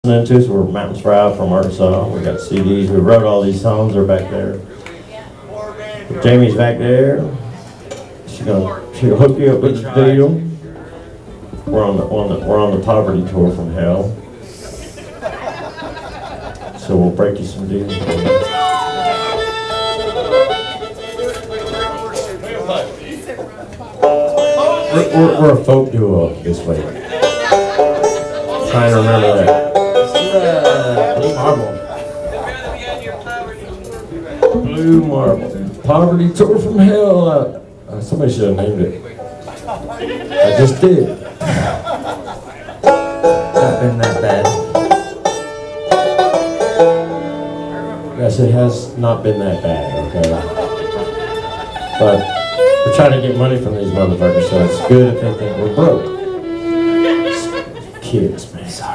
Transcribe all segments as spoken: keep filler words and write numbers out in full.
listening to, so we're Mountains Fried from Arkansas. We got C Ds. We wrote all these songs. They're back there. Jamie's back there. She's gonna she'll hook you up with the deal. We're on the on the we're on the poverty tour from hell. So we'll break you some deals. We're, we're, we're a folk duo this week. Trying to remember that. Blue Marble. Blue Marble. Poverty tour from hell. Uh, uh, somebody should have named it. I just did. Not been that bad. Yes, it has not been that bad, okay? But we're trying to get money from these motherfuckers, so it's good if they think we're broke. Kids, man. Sorry.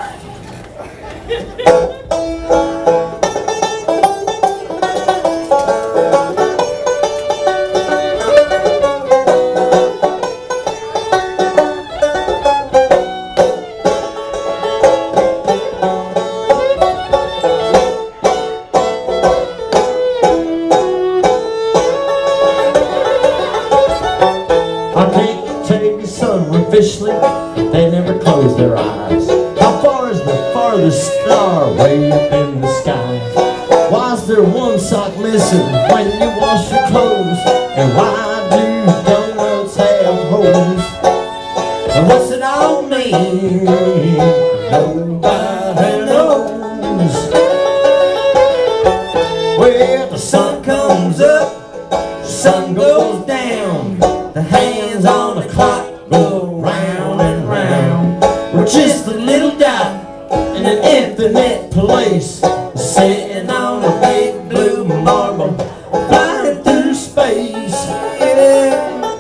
Officially, they never close their eyes. How far is the farthest star way up in the sky? Why is there one sock missing when you wash your clothes? And why do donuts have holes? And what's it all mean? Nobody knows. Well, the sun comes up, the sun goes down, the hands on the clock go round and round. We're just a little dot in an infinite place, sitting on a big blue marble, flying through space. Yeah.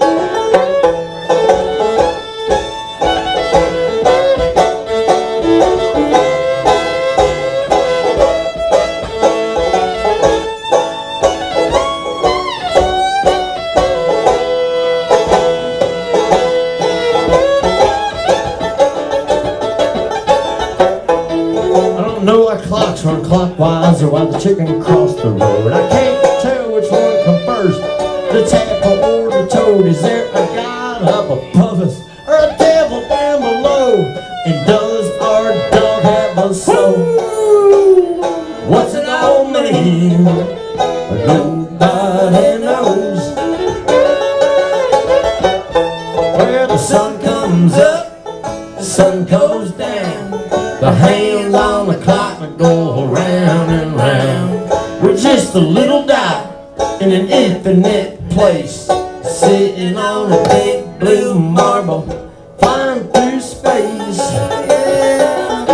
Know why clocks run clockwise or why the chicken crossed the road. I can't tell which one come first, the tadpole or the toad. Is there a God up above us or a devil down below? And does our dog have a soul? What's it all mean? Nobody knows. Where the sun comes up, the sun goes down, the hands on the clock go round and round. We're just a little dot in an infinite place, sitting on a big blue marble, flying through space. Yeah.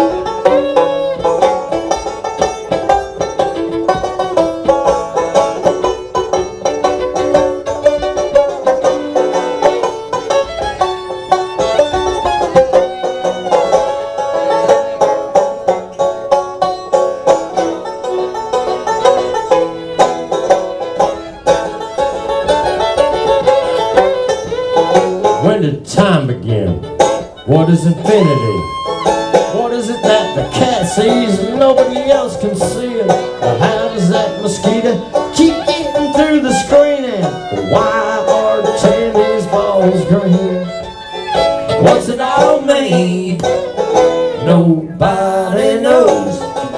When did time begin? What is infinity? What is it that the cat sees and nobody else can see it? Or how does that mosquito keep getting through the screen? And why are tennis balls green? What's it all mean? Nobody knows.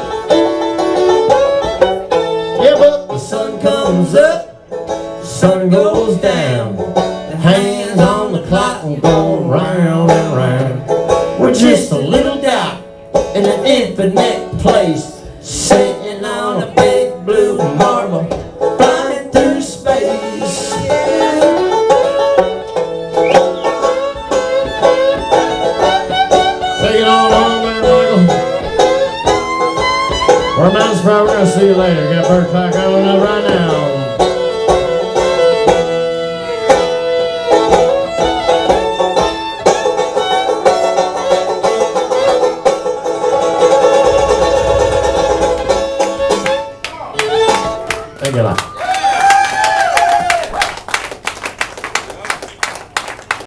Yeah, but the sun comes up, the sun goes down, the hands on the clock and go round and round. We're just a little dot in an infinite place, sitting on a big blue marble, flying through space. Yeah. Take it on home, man, Michael. We're Mountains Fried. We're gonna see you later. Got Birdcloud going up right now.